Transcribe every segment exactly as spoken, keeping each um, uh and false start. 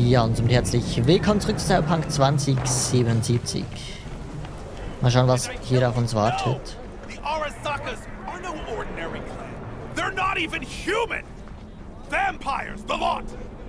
Ja, und somit herzlich willkommen zurück zu Cyberpunk zwanzig siebenundsiebzig. Mal schauen, was hier auf uns wartet. The Arasakas are no ordinary clan. They're not even human. Vampires, the lot.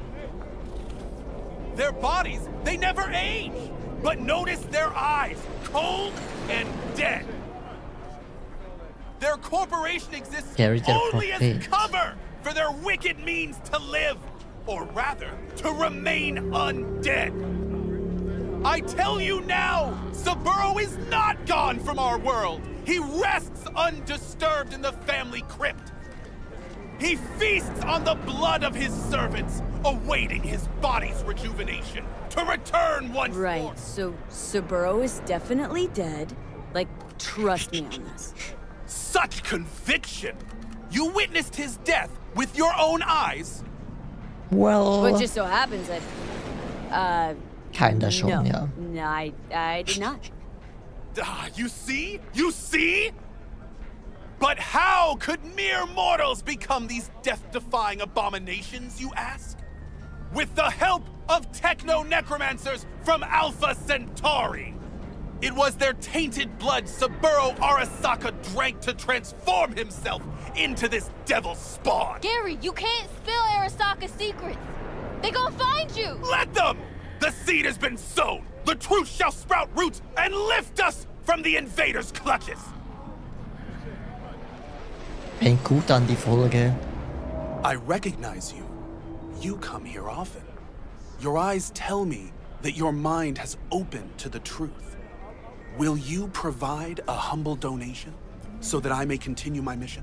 Their bodies, they never age. But notice their eyes, cold and dead. Their corporation exists only as cover for their wicked means to live. Or rather, to remain undead. I tell you now, Saburo is not gone from our world. He rests undisturbed in the family crypt. He feasts on the blood of his servants, awaiting his body's rejuvenation to return once more. Right, so Saburo is definitely dead. Like, trust me on this. Such conviction! You witnessed his death with your own eyes? Well, But just so happens that, uh, kinda schon, no, ja. no, I, I did not. Ah, you see? You see? But how could mere mortals become these death-defying abominations, you ask? With the help of techno-necromancers from Alpha Centauri! It was their tainted blood Saburo Arasaka drank to transform himself into this devil spawn! Gary, you can't spill Arasaka's secrets! They gonna find you! Let them! The seed has been sown! The truth shall sprout roots and lift us from the invaders' clutches! Fängt gut an die Folge. I recognize you. You come here often. Your eyes tell me that your mind has opened to the truth. Will you provide a humble donation so that I may continue my mission?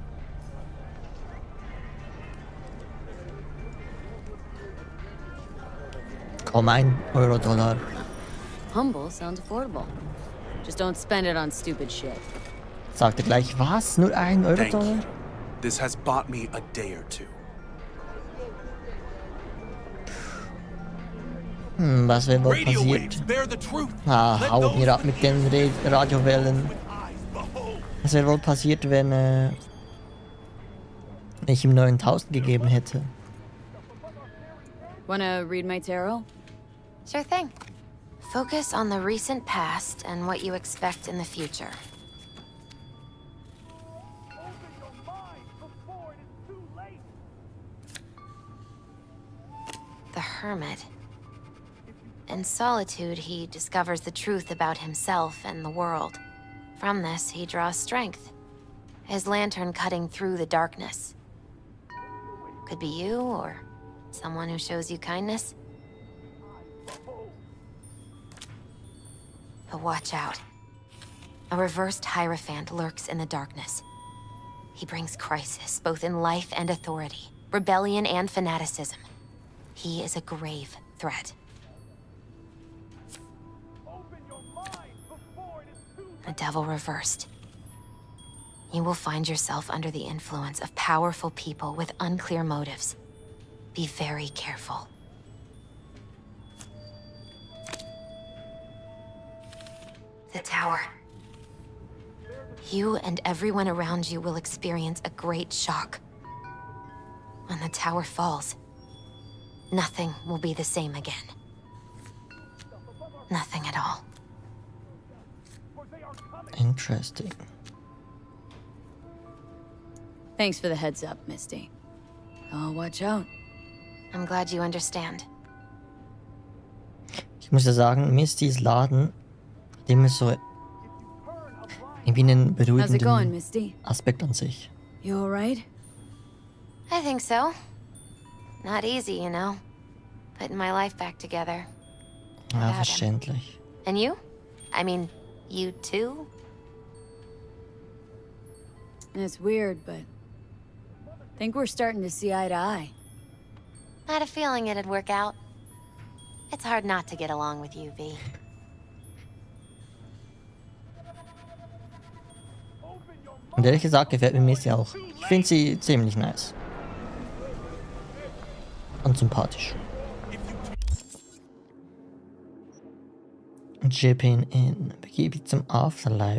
Komm, ein Euro-Dollar. Humble sounds affordable. Just don't spend it on stupid shit. Sagt er gleich, was? Nur ein Thank Euro-Dollar? you. This has bought me a day or two. Hm, was wäre wohl Radio waves passiert? bear the truth. Ah, Let hau those mir ab mit den Re Radiowellen. with eyes behold. Was wäre wohl passiert, wenn äh, ich ihm neuntausend gegeben hätte? Wanna read my tarot? Sure thing. Focus on the recent past and what you expect in the future. The Hermit. In solitude, he discovers the truth about himself and the world. From this, he draws strength. His lantern cutting through the darkness. Could be you, or someone who shows you kindness. But watch out. A reversed Hierophant lurks in the darkness. He brings crisis, both in life and authority, rebellion and fanaticism. He is a grave threat. A devil reversed. You will find yourself under the influence of powerful people with unclear motives. Be very careful. The tower. You and everyone around you will experience a great shock. When the tower falls, nothing will be the same again. Nothing at all. Interesting. Thanks for the heads up, Misty. Oh, watch out. I'm glad you understand. Ich muss ja sagen, Mistys Laden, dem ist so irgendwie einen How's it going, beruhigenden Misty? Aspekt an sich. You alright? I think so. Not easy, you know. Putting my life back together. Ja, Without him. verständlich. And you? I mean, you too? It's weird, but I think we're starting to see eye to eye. I had a feeling it'd work out. It's hard not to get along with you, V. Und ehrlich gesagt gefällt mir Misty auch. Ich finde sie ziemlich nice. Und sympathisch. Jipping in. Begebe ich zum Afterlife.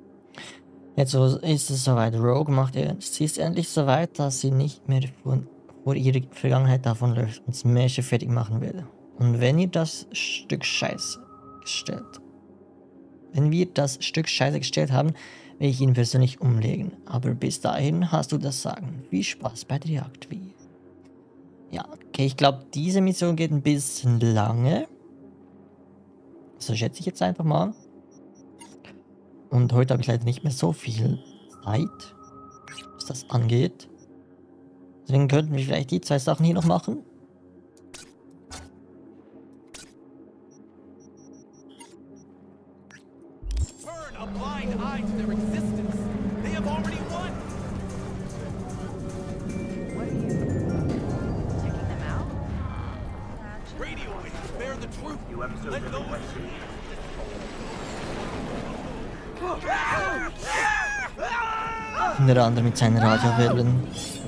Jetzt ist es soweit. Rogue macht jetzt. Sie ist endlich so weit, dass sie nicht mehr von, bevor ihre Vergangenheit davonläuft und das Märchen fertig machen werde. Und wenn ihr das Stück Scheiße gestellt, wenn wir das Stück Scheiße gestellt haben, will ich ihn persönlich umlegen. Aber bis dahin hast du das Sagen. Viel Spaß bei der Jagd, wie. Ja, okay, ich glaube, diese Mission geht ein bisschen lange. So schätze ich jetzt einfach mal. Und heute habe ich leider nicht mehr so viel Zeit, was das angeht. Deswegen könnten wir vielleicht die zwei Sachen hier noch machen. Turn a blind eye to their existence. They have already won. What are you checking them out? Radio waves bear the truth. Let no one see. Und der andere mit seinen Radiowellen.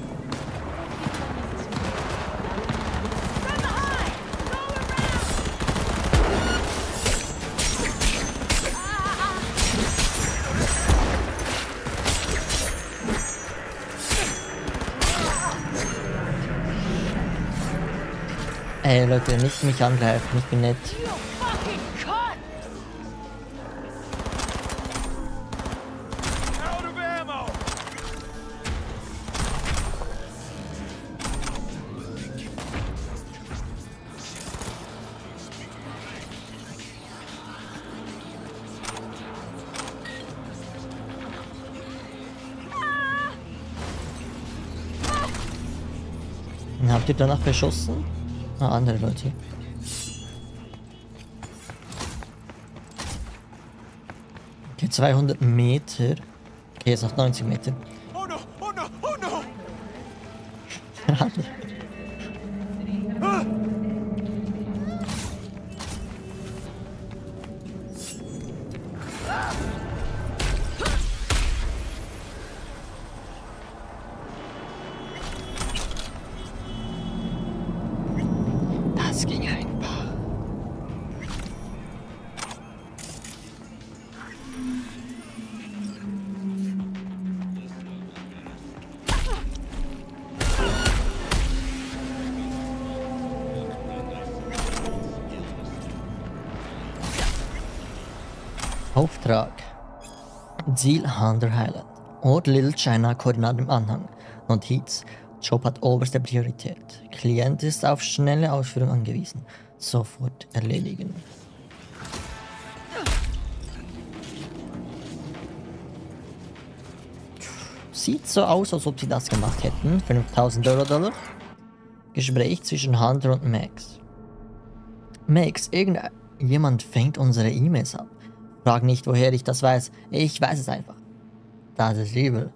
Ey Leute, nicht mich angreifen, ich bin nett. Out of ammo. Und habt ihr danach beschossen? Ah, andere Leute. Okay, zweihundert Meter. Okay, jetzt noch neunzig Meter. Oh no! Oh no! Oh no! Das ging einfach. Auftrag. Ziel Hunter Highland. Ort Little China, Koordinaten im Anhang. Notiz. Job hat oberste Priorität. Klient ist auf schnelle Ausführung angewiesen. Sofort erledigen. Sieht so aus, als ob sie das gemacht hätten. fünftausend Euro Dollar. Gespräch zwischen Hunter und Max. Max, irgendjemand fängt unsere E-Mails ab. Frag nicht, woher ich das weiß. Ich weiß es einfach. Das ist übel.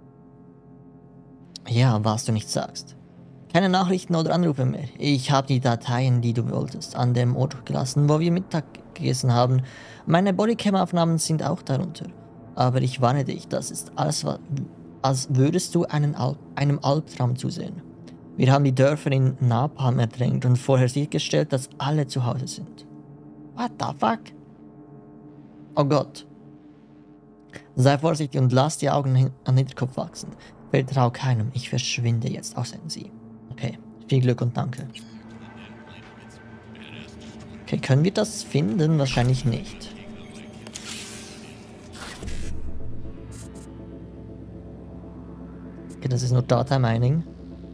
Ja, was du nicht sagst. Keine Nachrichten oder Anrufe mehr. Ich habe die Dateien, die du wolltest, an dem Ort gelassen, wo wir Mittag gegessen haben. Meine Bodycam-Aufnahmen sind auch darunter. Aber ich warne dich, das ist alles, als würdest du einen Al einem Albtraum zusehen. Wir haben die Dörfer in Napalm ertränkt und vorher sichergestellt, dass alle zu Hause sind. What the fuck? Oh Gott. Sei vorsichtig und lass die Augen an Hinterkopf wachsen. Vertrau keinem, ich verschwinde jetzt, außer sie. Okay, viel Glück und danke. Okay, können wir das finden? Wahrscheinlich nicht. Okay, das ist nur Data Mining.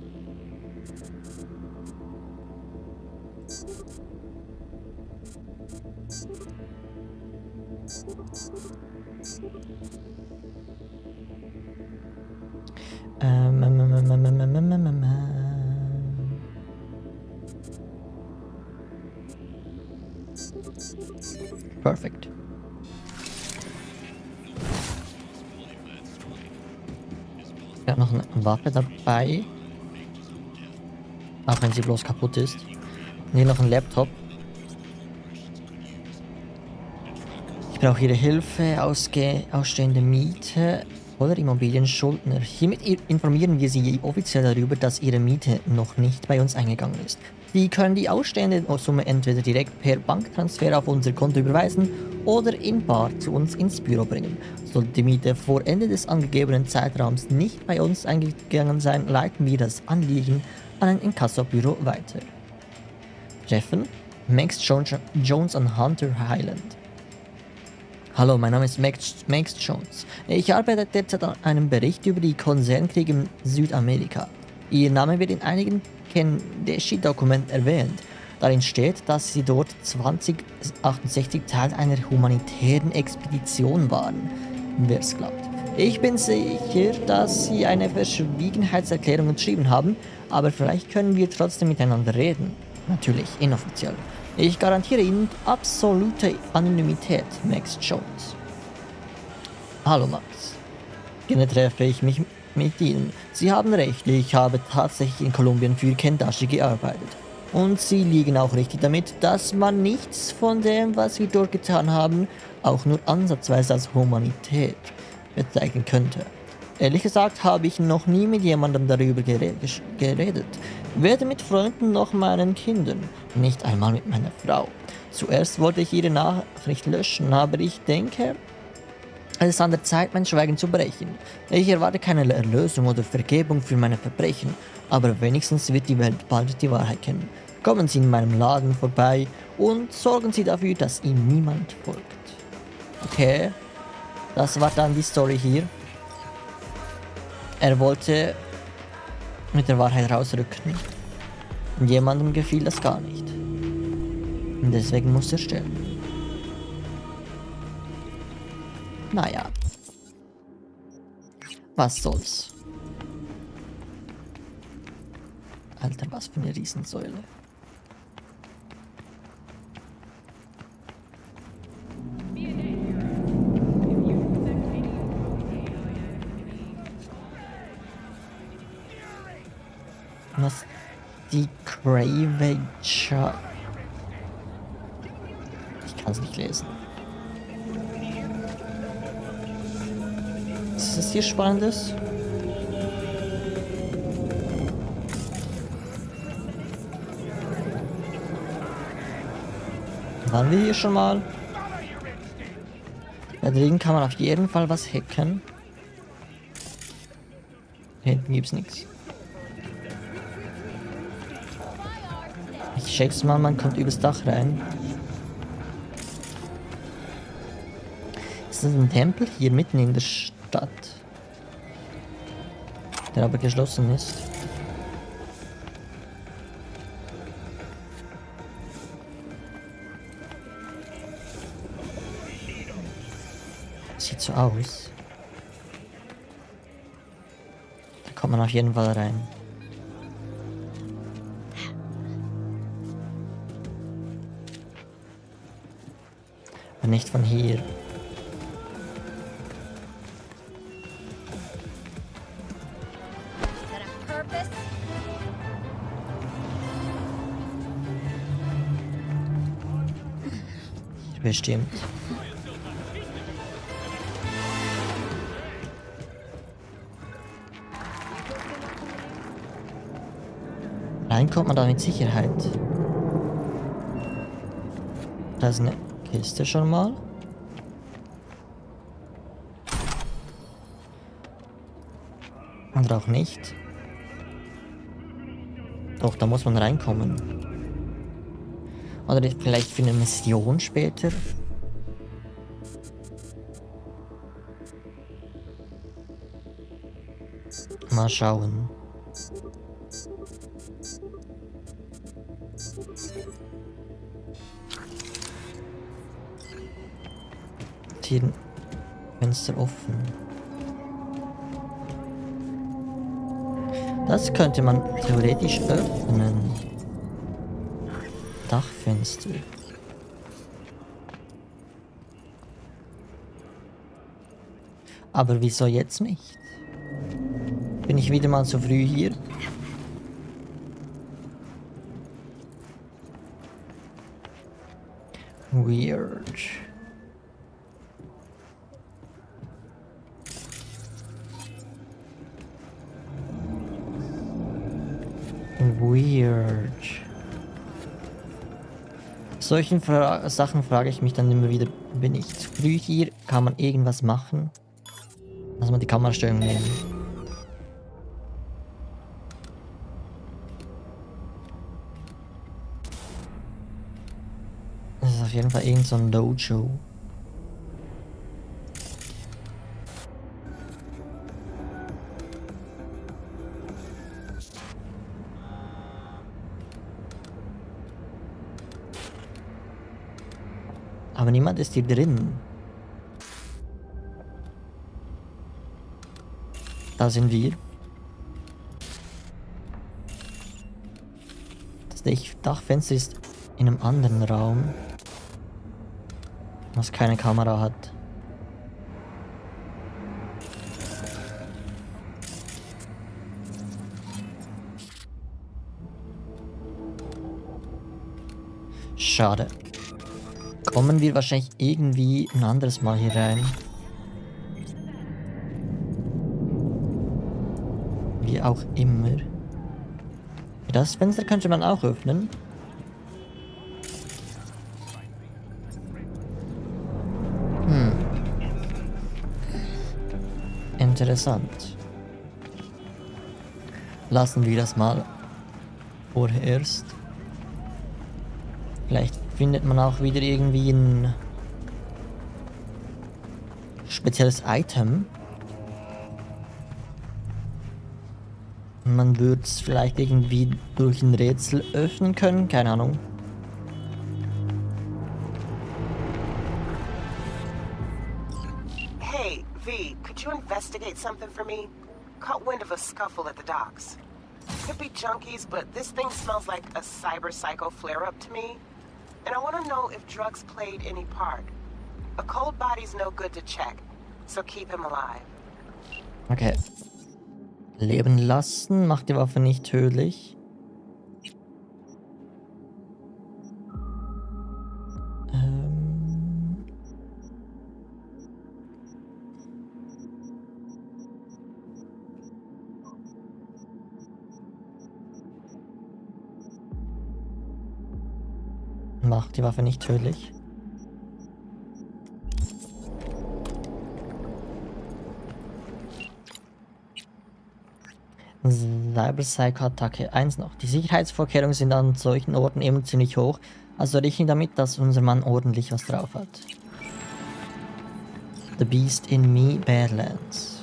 Ähm, ähm, ähm, ähm, ähm, ähm, ähm, ähm, ähm. Perfekt. Ich habe noch eine Waffe dabei. Auch wenn sie bloß kaputt ist. Und hier noch ein Laptop. Ich brauche Ihre Hilfe, ausge ausstehende Miete oder Immobilienschuldner. Hiermit informieren wir Sie offiziell darüber, dass Ihre Miete noch nicht bei uns eingegangen ist. Sie können die ausstehende Summe entweder direkt per Banktransfer auf unser Konto überweisen oder in bar zu uns ins Büro bringen. Sollte die Miete vor Ende des angegebenen Zeitraums nicht bei uns eingegangen sein, leiten wir das Anliegen an ein Inkassobüro weiter. Treffen Max Jones an Hunter Highland. Hallo, mein Name ist Max, Max Jones. Ich arbeite derzeit an einem Bericht über die Konzernkriege in Südamerika. Ihr Name wird in einigen Kendeshi-Dokumenten erwähnt. Darin steht, dass Sie dort zwanzig achtundsechzig Teil einer humanitären Expedition waren. Wer es glaubt. Ich bin sicher, dass Sie eine Verschwiegenheitserklärung unterschrieben haben, aber vielleicht können wir trotzdem miteinander reden. Natürlich, inoffiziell. Ich garantiere Ihnen absolute Anonymität, Max Jones. Hallo Max. Gerne treffe ich mich mit Ihnen. Sie haben recht, ich habe tatsächlich in Kolumbien für Kendashi gearbeitet. Und Sie liegen auch richtig damit, dass man nichts von dem, was wir dort getan haben, auch nur ansatzweise als Humanität bezeichnen könnte. Ehrlich gesagt habe ich noch nie mit jemandem darüber gere geredet. Weder mit Freunden noch meinen Kindern. Nicht einmal mit meiner Frau. Zuerst wollte ich ihre Nachricht löschen, aber ich denke, es ist an der Zeit, mein Schweigen zu brechen. Ich erwarte keine Erlösung oder Vergebung für meine Verbrechen, aber wenigstens wird die Welt bald die Wahrheit kennen. Kommen Sie in meinem Laden vorbei und sorgen Sie dafür, dass Ihnen niemand folgt. Okay, das war dann die Story hier. Er wollte mit der Wahrheit rausrücken. Und jemandem gefiel das gar nicht. Und deswegen musste er sterben. Naja. Was soll's. Alter, was für eine Riesensäule. Was die Cravager. Ich kann es nicht lesen. Ist das hier Spannendes? Waren wir hier schon mal? Da drüben kann man auf jeden Fall was hacken. Hier hinten gibt's nichts. Ich schätze mal, man kommt übers Dach rein. Ist das ein Tempel hier mitten in der Stadt? Der aber geschlossen ist. Sieht so aus. Da kommt man auf jeden Fall rein. Aber nicht von hier. Hier bestimmt. Rein kommt man da mit Sicherheit. Da ist eine Kiste schon mal. Oder auch nicht. Doch, da muss man reinkommen. Oder vielleicht für eine Mission später. Mal schauen. Hier ein Fenster offen. Das könnte man theoretisch öffnen. Dachfenster. Aber wieso jetzt nicht? Bin ich wieder mal zu früh hier? Weird. Weird. Solchen Fra Sachen frage ich mich dann immer wieder, bin ich zu früh hier? Kann man irgendwas machen? Lass mal die Kamerasteuerung nehmen. ist auf jeden Fall irgend so ein Dojo. Aber niemand ist hier drin. Da sind wir. Das Dachfenster ist in einem anderen Raum, was keine Kamera hat. Schade. Kommen wir wahrscheinlich irgendwie ein anderes Mal hier rein. Wie auch immer. Das Fenster könnte man auch öffnen. Hm. Interessant. Lassen wir das mal vorerst. Vielleicht findet man auch wieder irgendwie ein spezielles Item. Man würde es vielleicht irgendwie durch ein Rätsel öffnen können, keine Ahnung. Hey, V, could you investigate something for me? Caught wind of a scuffle at the docks. Could be junkies, but this thing smells like a cyber psycho flare-up to me. And I want to know if drugs played any part. A cold body's no good to check, so keep him alive. Okay. Leben lassen macht die Waffe nicht tödlich. Ähm. Macht die Waffe nicht tödlich. Cyber-Psycho-Attacke. Eins noch. Die Sicherheitsvorkehrungen sind an solchen Orten eben ziemlich hoch. Also rechne damit, dass unser Mann ordentlich was drauf hat. The Beast in Me, Badlands.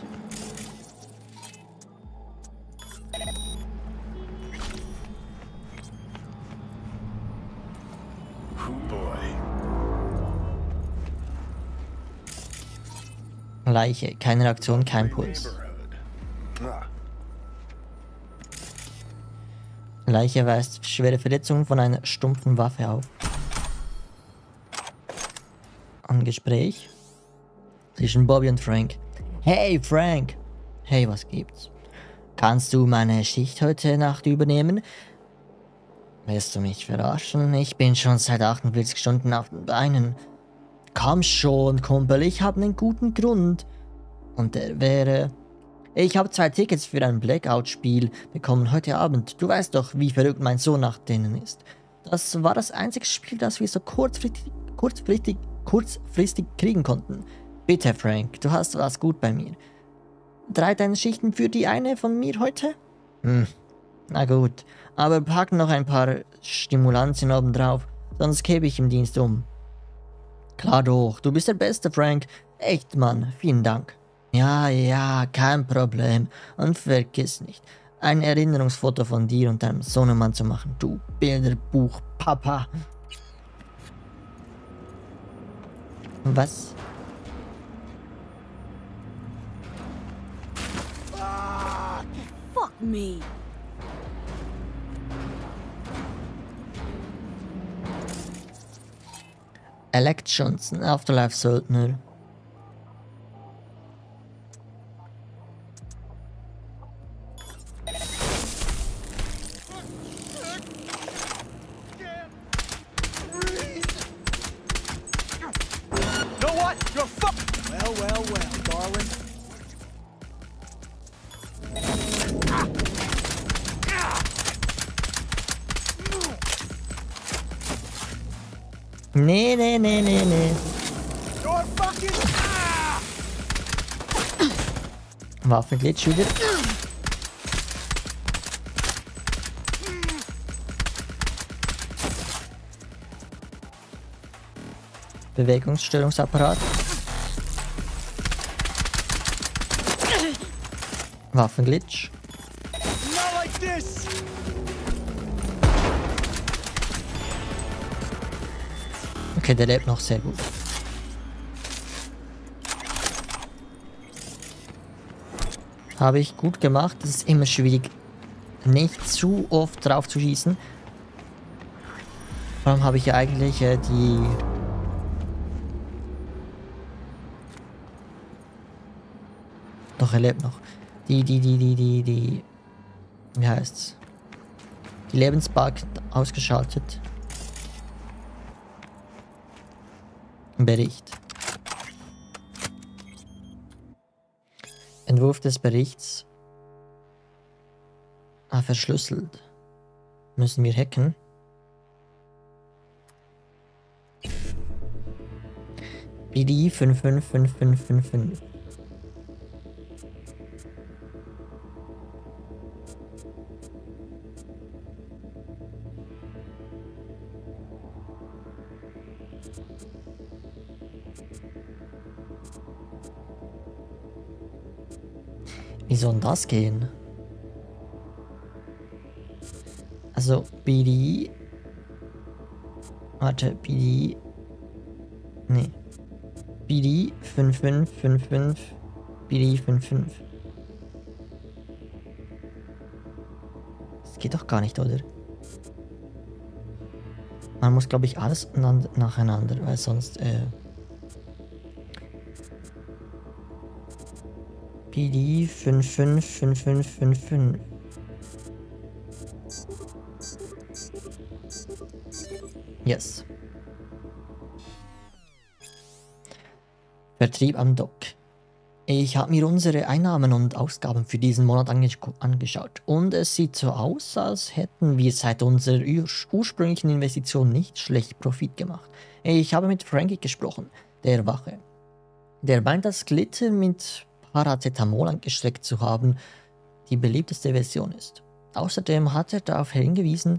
Oh boy. Leiche. Keine Reaktion, kein Puls. Leiche weist schwere Verletzungen von einer stumpfen Waffe auf. Ein Gespräch zwischen Bobby und Frank. Hey Frank! Hey, was gibt's? Kannst du meine Schicht heute Nacht übernehmen? Willst du mich verarschen? Ich bin schon seit achtundvierzig Stunden auf den Beinen. Komm schon, Kumpel, ich habe einen guten Grund. Und der wäre... Ich habe zwei Tickets für ein Blackout-Spiel bekommen heute Abend. Du weißt doch, wie verrückt mein Sohn nach denen ist. Das war das einzige Spiel, das wir so kurzfristig, kurzfristig, kurzfristig kriegen konnten. Bitte, Frank, du hast was gut bei mir. Drei deine Schichten für die eine von mir heute? Hm, na gut. Aber pack noch ein paar Stimulantien oben drauf, sonst gebe ich im Dienst um. Klar doch, du bist der Beste, Frank. Echt, Mann, vielen Dank. Ja, ja, kein Problem. Und vergiss nicht, ein Erinnerungsfoto von dir und deinem Sohnemann zu machen, du Bilderbuch, Papa. Was? Fuck me. Alec Johnson, Afterlife-Söldner. Nee, nee, nee, nee, nee. Waffenglitch wieder. Bewegungsstörungsapparat. Waffenglitch. Okay, der lebt noch sehr gut. Habe ich gut gemacht. Es ist immer schwierig, nicht zu oft drauf zu schießen. Vor allem habe ich ja eigentlich äh, die... Doch, er lebt noch. Die, die, die, die, die, die... Wie heißt's? Die Lebensbalk ausgeschaltet. Bericht. Entwurf des Berichts. Ah, verschlüsselt. Müssen wir hacken? B D fünf fünf fünf fünf fünf fünf. Wie soll das gehen? Also B D... Warte, B D... Nee. B D fünf fünf fünf fünf. B D fünf fünf. Das geht doch gar nicht, oder? Man muss, glaube ich, alles nacheinander, weil sonst... Äh B D fünf fünf fünf fünf fünf fünf. Yes. Vertrieb am Dock. Ich habe mir unsere Einnahmen und Ausgaben für diesen Monat ange angeschaut und es sieht so aus, als hätten wir seit unserer ur ursprünglichen Investition nicht schlecht Profit gemacht. Ich habe mit Frankie gesprochen, der Wache. Der meint, dass Glitter mit Paracetamol angestreckt zu haben, die beliebteste Version ist. Außerdem hat er darauf hingewiesen,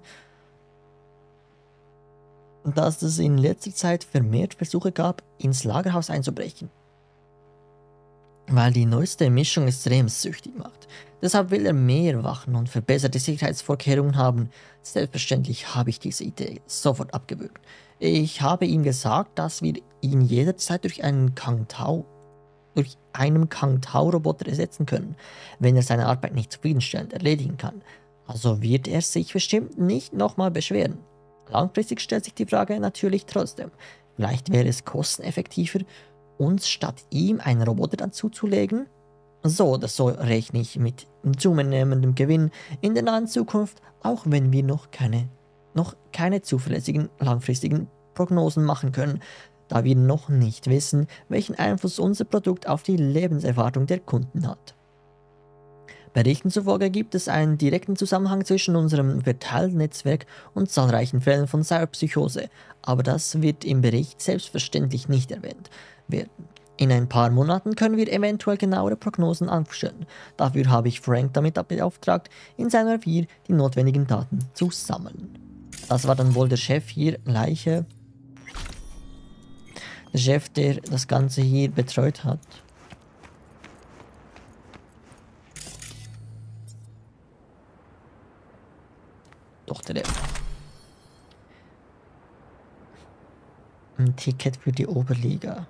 dass es in letzter Zeit vermehrt Versuche gab, ins Lagerhaus einzubrechen, weil die neueste Mischung extrem süchtig macht. Deshalb will er mehr Wachen und verbesserte Sicherheitsvorkehrungen haben. Selbstverständlich habe ich diese Idee sofort abgewürgt. Ich habe ihm gesagt, dass wir ihn jederzeit durch einen Kang Tao durch einen Kang Tao-Roboter ersetzen können, wenn er seine Arbeit nicht zufriedenstellend erledigen kann. Also wird er sich bestimmt nicht nochmal beschweren. Langfristig stellt sich die Frage natürlich trotzdem. Vielleicht wäre es kosteneffektiver, uns statt ihm einen Roboter dazuzulegen? So oder so rechne ich mit zunehmendem Gewinn in der nahen Zukunft, auch wenn wir noch keine, noch keine zuverlässigen langfristigen Prognosen machen können, da wir noch nicht wissen, welchen Einfluss unser Produkt auf die Lebenserwartung der Kunden hat. Berichten zufolge gibt es einen direkten Zusammenhang zwischen unserem Verteilnetzwerk und zahlreichen Fällen von Cyberpsychose, aber das wird im Bericht selbstverständlich nicht erwähnt werden. In ein paar Monaten können wir eventuell genauere Prognosen anstellen. Dafür habe ich Frank damit beauftragt, in seinem Revier die notwendigen Daten zu sammeln. Das war dann wohl der Chef hier, Leiche. Der Chef, der das Ganze hier betreut hat. Doch, der lebt. Ein Ticket für die Oberliga.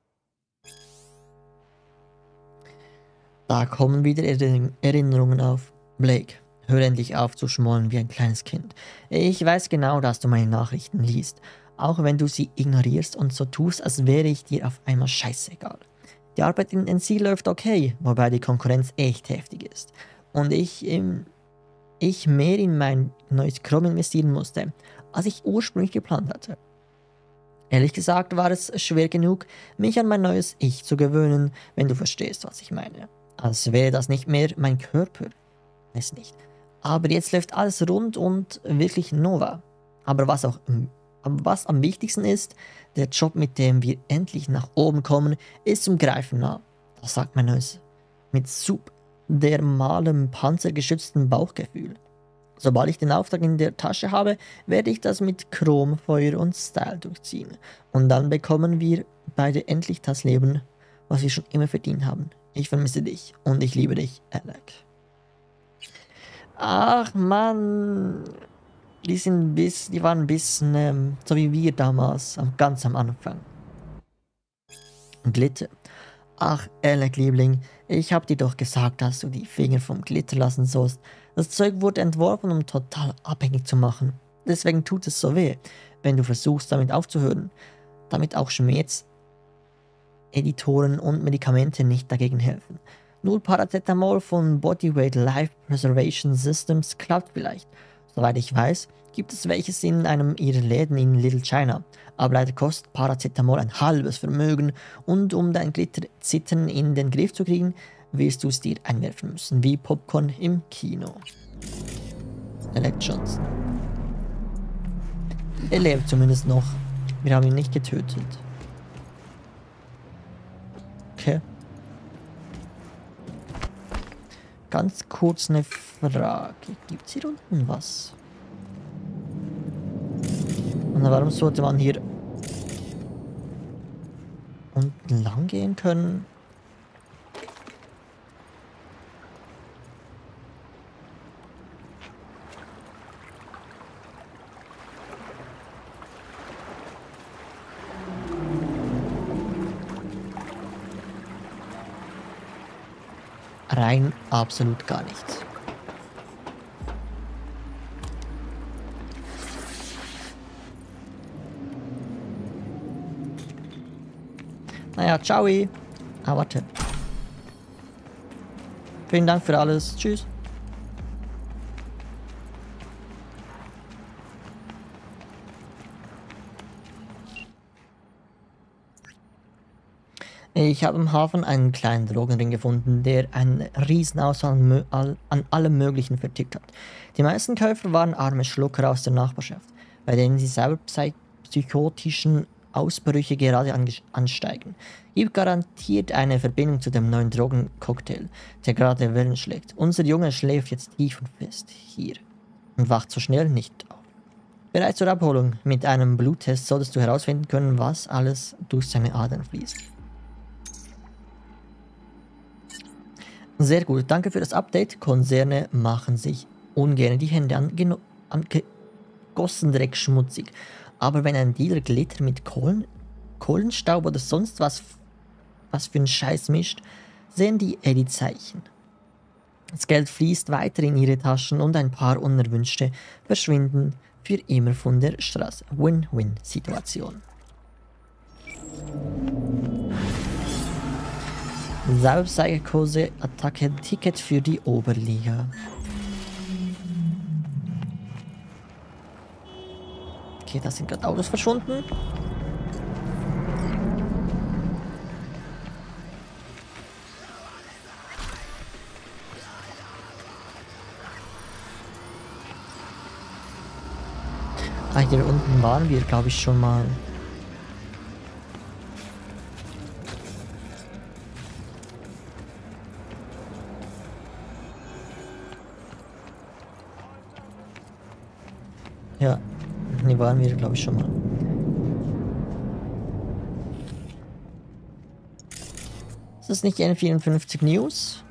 Da kommen wieder Erinnerungen auf. Blake, hör endlich auf zu schmollen wie ein kleines Kind. Ich weiß genau, dass du meine Nachrichten liest, auch wenn du sie ignorierst und so tust, als wäre ich dir auf einmal scheißegal. Die Arbeit in N C läuft okay, wobei die Konkurrenz echt heftig ist. Und ich, ähm, ich mehr in mein neues Chrome investieren musste, als ich ursprünglich geplant hatte. Ehrlich gesagt war es schwer genug, mich an mein neues Ich zu gewöhnen, wenn du verstehst, was ich meine. Als wäre das nicht mehr mein Körper. Weiß nicht. Aber jetzt läuft alles rund und wirklich Nova. Aber was auch was am wichtigsten ist, der Job, mit dem wir endlich nach oben kommen, ist zum Greifen nah. Das sagt mein neues mit subdermalem panzergeschützten Bauchgefühl. Sobald ich den Auftrag in der Tasche habe, werde ich das mit Chrom, Feuer und Style durchziehen. Und dann bekommen wir beide endlich das Leben, was wir schon immer verdient haben. Ich vermisse dich und ich liebe dich, Alec. Ach Mann, die sind bis, die waren ein bisschen ähm, so wie wir damals, ganz am Anfang. Glitter. Ach, Alec, Liebling, ich hab dir doch gesagt, dass du die Finger vom Glitter lassen sollst. Das Zeug wurde entworfen, um total abhängig zu machen. Deswegen tut es so weh, wenn du versuchst, damit aufzuhören. Damit auch Schmerz, Editoren und Medikamente nicht dagegen helfen. Nur Paracetamol von Bodyweight Life Preservation Systems klappt vielleicht. Soweit ich weiß, gibt es welches in einem ihrer Läden in Little China. Aber leider kostet Paracetamol ein halbes Vermögen und um dein Glitterzittern in den Griff zu kriegen, wirst du es dir einwerfen müssen, wie Popcorn im Kino. Alec Johnson. Er lebt zumindest noch. Wir haben ihn nicht getötet. Okay. Ganz kurz eine Frage. Gibt es hier unten was? Und warum sollte man hier unten lang gehen können? Rein absolut gar nichts. Naja, ciao. Ah, warte. Vielen Dank für alles. Tschüss. Ich habe im Hafen einen kleinen Drogenring gefunden, der eine Riesenauswahl an allem Möglichen vertickt hat. Die meisten Käufer waren arme Schlucker aus der Nachbarschaft, bei denen die selber psychotischen Ausbrüche gerade ansteigen. Gibt garantiert eine Verbindung zu dem neuen Drogencocktail, der gerade Wellen schlägt. Unser Junge schläft jetzt tief und fest hier und wacht so schnell nicht auf. Bereit zur Abholung. Mit einem Bluttest solltest du herausfinden können, was alles durch seine Adern fließt. Sehr gut, danke für das Update. Konzerne machen sich ungern die Hände an, an Gossendreck schmutzig. Aber wenn ein Dealer Glitter mit Kohlen, Kohlenstaub oder sonst was, was für einen Scheiß mischt, sehen die eh die Zeichen. Das Geld fließt weiter in ihre Taschen und ein paar Unerwünschte verschwinden für immer von der Straße. Win-Win-Situation. Selbstpsychose Attacke Ticket für die Oberliga. Okay, da sind gerade Autos verschwunden. Ah, hier unten waren wir, glaube ich, schon mal. Ja, hier waren wir, glaube ich, schon mal. Ist das nicht N vierundfünfzig News?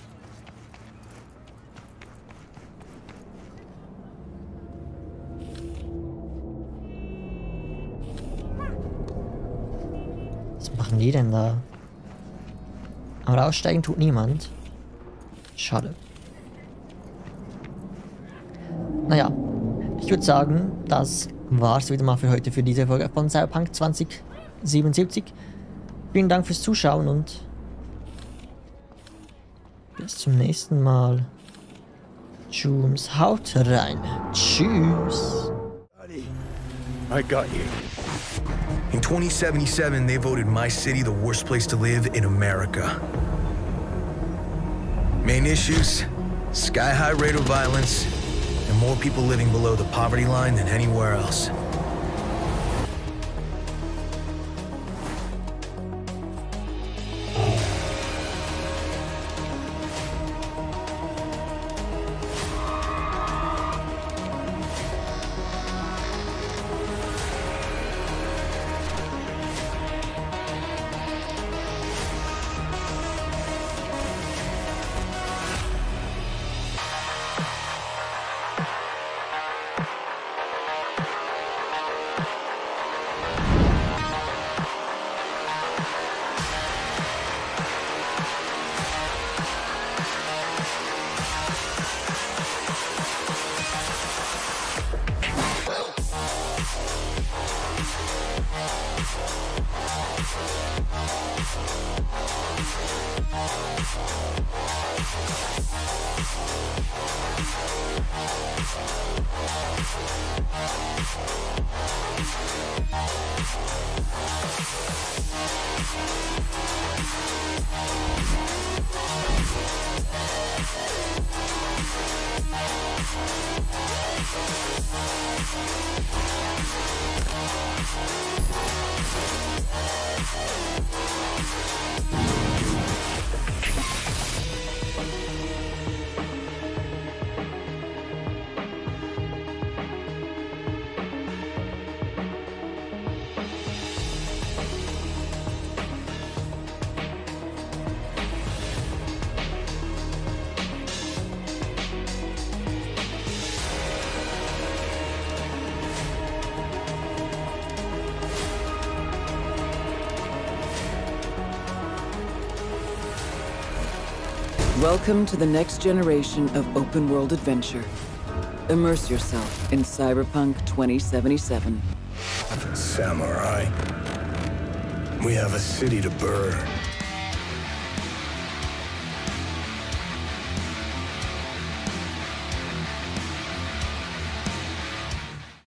Was machen die denn da? Aber aussteigen tut niemand. Schade. Naja. Ich würde sagen, das war's wieder mal für heute, für diese Folge von Cyberpunk zwanzig siebenundsiebzig. Vielen Dank fürs Zuschauen und bis zum nächsten Mal. Tschüss, haut rein. Tschüss. I got you. In twenty seventy-seven, they voted my city the worst place to live in America. Main issues, sky-high rate of violence, and more people living below the poverty line than anywhere else. Welcome to the next generation of open-world adventure. Immerse yourself in Cyberpunk twenty seventy-seven. Samurai. We have a city to burn.